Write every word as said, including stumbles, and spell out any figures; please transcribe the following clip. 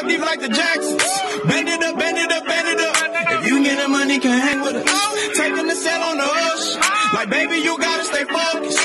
mob deep like the Jacksons. Bend it up, bend it up, bend it up. If you get the money, can hang with us. Taking the sail on the ocean. Like, baby, you gotta stay focused.